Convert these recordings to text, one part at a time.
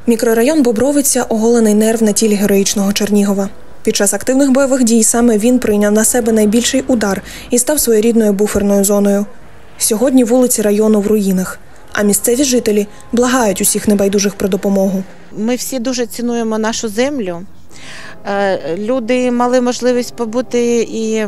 Мікрорайон Бобровиця – оголений нерв на тілі героїчного Чернігова. Під час активних бойових дій саме він прийняв на себе найбільший удар і став своєрідною буферною зоною. Сьогодні вулиці району в руїнах, а місцеві жителі благають усіх небайдужих про допомогу. Ми всі дуже цінуємо нашу землю. Люди мали можливість побути і,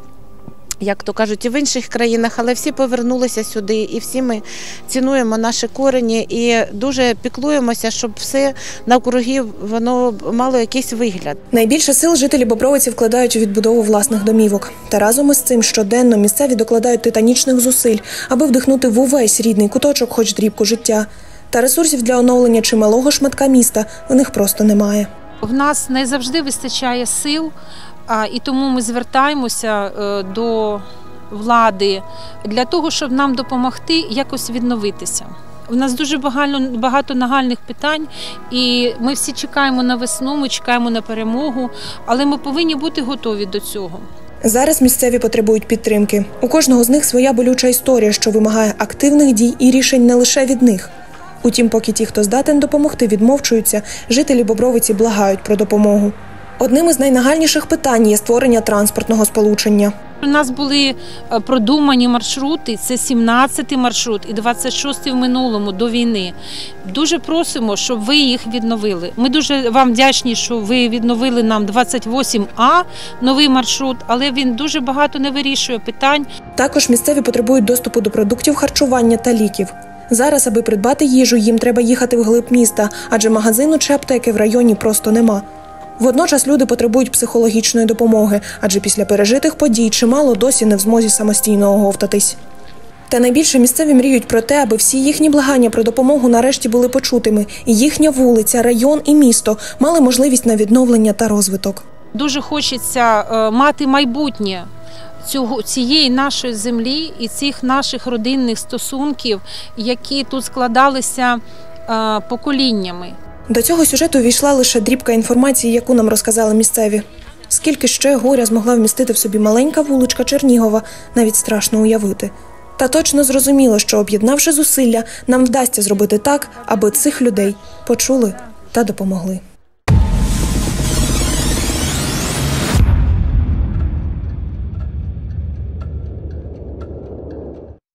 як то кажуть, і в інших країнах, але всі повернулися сюди, і всі ми цінуємо наші корені і дуже піклуємося, щоб все навкруги воно мало якийсь вигляд. Найбільше сил жителі Бобровиці вкладають у відбудову власних домівок. Та разом із цим щоденно місцеві докладають титанічних зусиль, аби вдихнути в увесь рідний куточок хоч дрібку життя. Та ресурсів для оновлення чималого шматка міста у них просто немає. В нас не завжди вистачає сил, і тому ми звертаємося до влади для того, щоб нам допомогти якось відновитися. У нас дуже багато нагальних питань, і ми всі чекаємо на весну, ми чекаємо на перемогу, але ми повинні бути готові до цього. Зараз місцеві потребують підтримки. У кожного з них своя болюча історія, що вимагає активних дій і рішень не лише від них. Утім, поки ті, хто здатен допомогти, відмовчуються, жителі Бобровиці благають про допомогу. Одним із найнагальніших питань є створення транспортного сполучення. У нас були продумані маршрути, це 17-й маршрут і 26-й в минулому, до війни. Дуже просимо, щоб ви їх відновили. Ми дуже вам вдячні, що ви відновили нам 28А, новий маршрут, але він дуже багато не вирішує питань. Також місцеві потребують доступу до продуктів харчування та ліків. Зараз, аби придбати їжу, їм треба їхати вглиб міста, адже магазину чи аптеки в районі просто нема. Водночас люди потребують психологічної допомоги, адже після пережитих подій чимало досі не в змозі самостійно оговтатись. Та найбільше місцеві мріють про те, аби всі їхні благання про допомогу нарешті були почутими, і їхня вулиця, район і місто мали можливість на відновлення та розвиток. Дуже хочеться мати майбутнє цієї нашої землі і цих наших родинних стосунків, які тут складалися поколіннями. До цього сюжету війшла лише дрібка інформації, яку нам розказали місцеві. Скільки ще горя змогла вмістити в собі маленька вуличка Чернігова, навіть страшно уявити. Та точно зрозуміло, що об'єднавши зусилля, нам вдасться зробити так, аби цих людей почули та допомогли.